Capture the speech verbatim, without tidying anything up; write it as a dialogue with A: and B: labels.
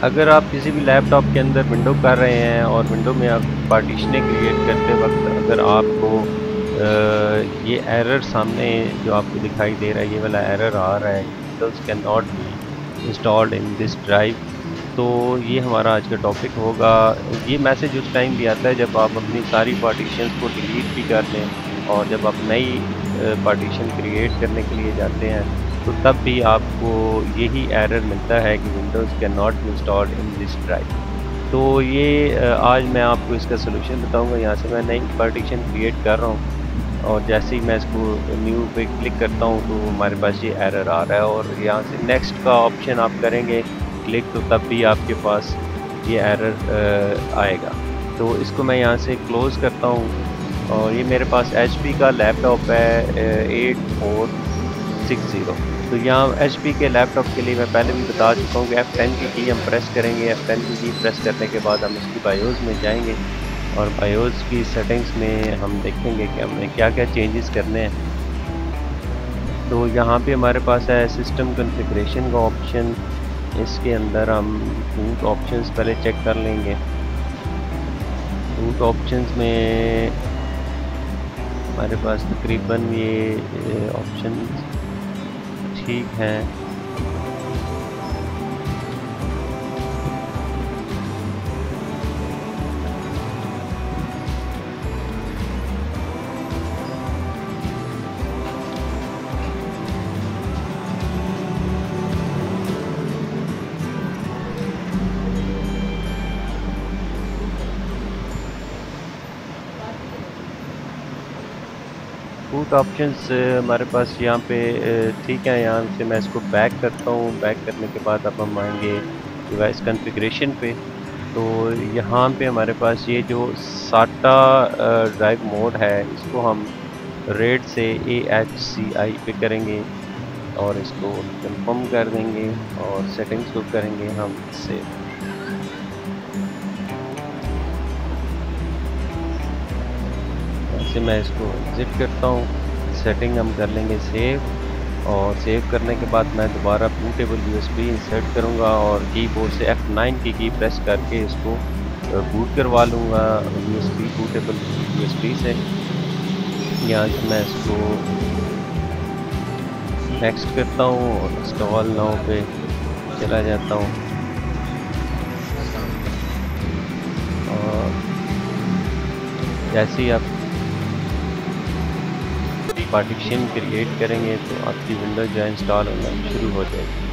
A: अगर आप किसी भी लैपटॉप के अंदर विंडो कर रहे हैं और विंडो में आप पार्टीशनें क्रिएट करते वक्त अगर आपको आ, ये एरर सामने जो आपको दिखाई दे रहा है, ये वाला एरर आ रहा है, Windows can not be installed in this drive, तो ये हमारा आज का टॉपिक होगा। ये मैसेज उस टाइम भी आता है जब आप अपनी सारी पार्टीशंस को डिलीट भी कर लें और जब आप नई पार्टीशन क्रिएट करने के लिए जाते हैं तो तब भी आपको यही एरर मिलता है कि Windows can not be installed in this drive. तो ये आज मैं आपको इसका सलूशन बताऊंगा। यहाँ से मैं नई पार्टीशन क्रिएट कर रहा हूँ और जैसे ही मैं इसको न्यू पे क्लिक करता हूँ तो हमारे पास ये एरर आ रहा है और यहाँ से नेक्स्ट का ऑप्शन आप करेंगे क्लिक तो तब भी आपके पास ये एरर आएगा। तो इसको मैं यहाँ से क्लोज़ करता हूँ और ये मेरे पास एच पी का लैपटॉप है एट फोर सिक्स ज़ीरो। तो यहाँ एच पी के लैपटॉप के लिए मैं पहले भी बता चुका हूँ कि एफ़ टेन की की हम प्रेस करेंगे। एफ़ टेन की की प्रेस करने के बाद हम इसकी बायोस में जाएंगे और बायोस की सेटिंग्स में हम देखेंगे कि हमने क्या क्या चेंजेस करने हैं। तो यहाँ पे हमारे पास है सिस्टम कॉन्फ़िगरेशन का ऑप्शन, इसके अंदर हम बूट ऑप्शंस पहले चेक कर लेंगे। बूट ऑप्शंस में हमारे पास तकरीबन ये ऑप्शन ठीक है। बूट ऑप्शंस हमारे पास यहाँ पे ठीक है। यहाँ से मैं इसको बैक करता हूँ। बैक करने के बाद अब हम आएंगे डिवाइस कॉन्फ़िगरेशन पे। तो यहाँ पे हमारे पास ये जो साटा ड्राइव मोड है इसको हम रेड से ए एच सी आई पे करेंगे और इसको कंफर्म कर देंगे और सेटिंग्स को करेंगे हम से। से मैं इसको एग्ज़िट करता हूँ। सेटिंग हम कर लेंगे सेव और सेव करने के बाद मैं दोबारा बूटेबल यूएसबी इंसर्ट करूँगा और कीबोर्ड से एफ नाइन की की प्रेस करके इसको बूट करवा लूँगा यूएसबी बूटेबल यूएसबी से। यहाँ से मैं इसको नेक्स्ट करता हूँ और इंस्टॉल नाउ पे चला जाता हूँ और जैसे ही आप पार्टीशन क्रिएट करेंगे तो आपकी विंडोज जो इंस्टॉल होना शुरू हो जाएगी।